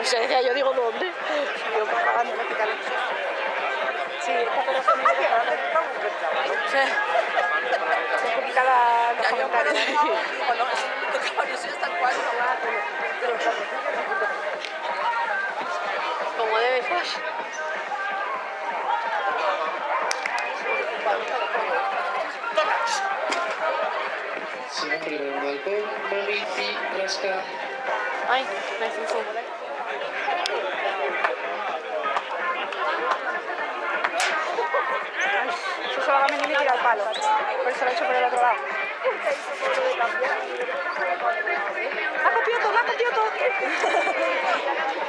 Pues decía, yo digo, ¿dónde? Yo pagando, no quitarle. Sí, esta persona me dice que se quita los comentarios. Bueno, eso es tal cual. Como debe ser. Siempre en el balcón, Maurici, Rasca. Ay, me fufu. Eso se va a venir y tira el palo. Por eso lo he hecho por el otro lado. ¡Me ha copiado todo!